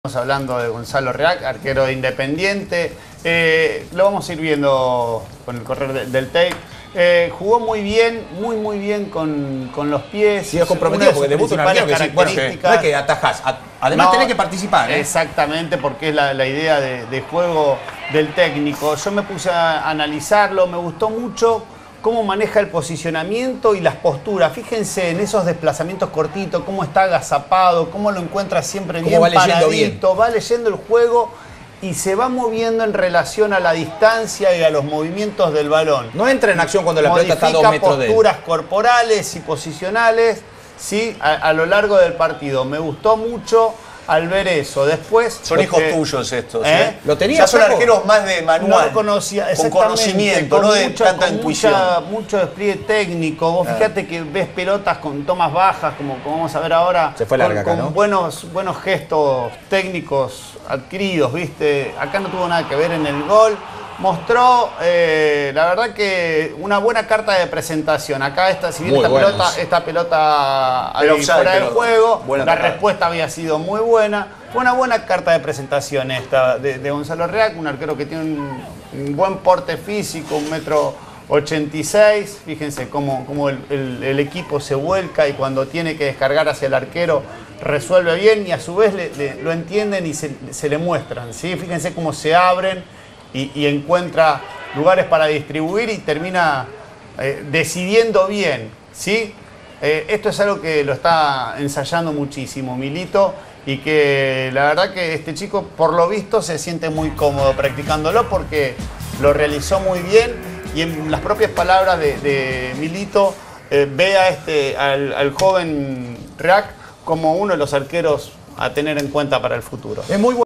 Estamos hablando de Gonzalo Reac, arquero de Independiente. Lo vamos a ir viendo con el correr del tape. Jugó muy bien, muy bien con los pies. Sí, es comprometido porque debuta un arquero que sí, bueno, no es que atajás, además tenés que participar. Exactamente, porque es la idea de juego del técnico. Yo me puse a analizarlo, me gustó mucho cómo maneja el posicionamiento y las posturas. Fíjense en esos desplazamientos cortitos, cómo está agazapado, cómo lo encuentra siempre bien paradito, va leyendo el juego y se va moviendo en relación a la distancia y a los movimientos del balón. No entra en acción cuando la pelota está a 2 metros de él. Posturas corporales y posicionales, ¿sí? a lo largo del partido. Me gustó mucho al ver eso. Después son hijos tuyos estos, ¿eh? ¿Lo tenías? Ya son arqueros más de manual. No conocía, con conocimiento, no de tanta intuición. Mucho despliegue técnico. Vos fíjate que ves pelotas con tomas bajas, como vamos a ver ahora. Se fue larga acá, con ¿no? buenos gestos técnicos adquiridos, ¿viste? Acá no tuvo nada que ver en el gol. Mostró, la verdad que una buena carta de presentación. Acá, si bien esta pelota fuera del juego, la respuesta había sido muy buena. Fue una buena carta de presentación esta de Gonzalo Reac, un arquero que tiene un buen porte físico, 1,86 m. Fíjense cómo el equipo se vuelca y cuando tiene que descargar hacia el arquero resuelve bien y a su vez lo entienden y se le muestran, ¿sí? Fíjense cómo se abren y encuentra lugares para distribuir y termina decidiendo bien, ¿sí? Esto es algo que lo está ensayando muchísimo Milito y que la verdad que este chico por lo visto se siente muy cómodo practicándolo porque lo realizó muy bien y en las propias palabras de Milito ve al joven Reac como uno de los arqueros a tener en cuenta para el futuro. Es muy bueno.